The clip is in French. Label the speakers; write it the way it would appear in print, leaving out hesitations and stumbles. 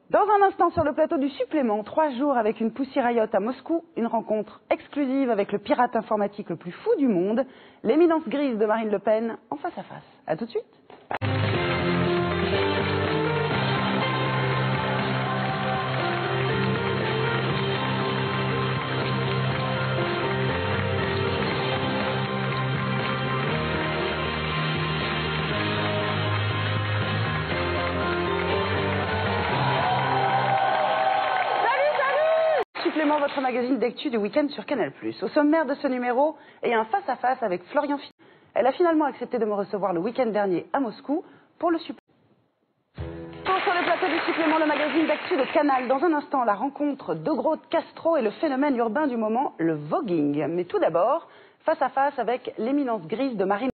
Speaker 1: Dans un instant sur le plateau du supplément, 3 jours avec une Pussy Riot à Moscou, une rencontre exclusive avec le pirate informatique le plus fou du monde, l'éminence grise de Marine Le Pen en face à face. A tout de suite. Supplément, votre magazine d'actu du week-end sur Canal+. Au sommaire de ce numéro, et un face-à-face avec Florian Philippot. Elle a finalement accepté de me recevoir le week-end dernier à Moscou pour le supplément. Sur le plateau du supplément, le magazine d'actu de Canal. Dans un instant, la rencontre de Groot Castro et le phénomène urbain du moment, le voguing. Mais tout d'abord, face à face avec l'éminence grise de Marine.